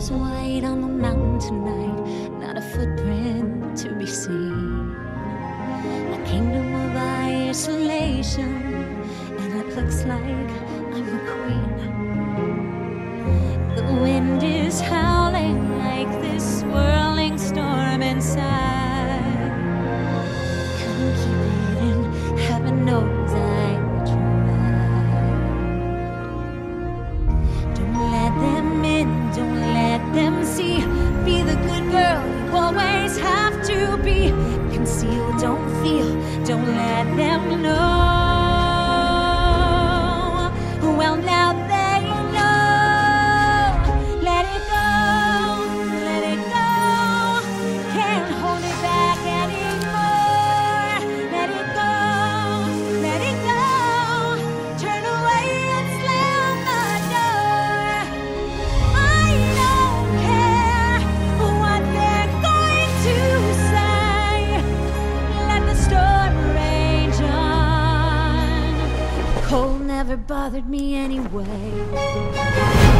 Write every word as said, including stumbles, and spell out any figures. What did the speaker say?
There's white on the mountain tonight, not a footprint to be seen. A kingdom of isolation, and it looks like I'm the queen. The wind is howling like this swirling storm inside. Couldn't keep it in, heaven knows I tried. Don't let them in, don't let them see. Be the good girl you always have to be. Conceal, don't feel, don't let them know. Well, now they know. Let it go, let it go. Can't hold it back anymore. Let it go, let it go. Turn away and slam the door. I don't care what they're going to say. Let the storm rage on. Cold never bothered me anyway.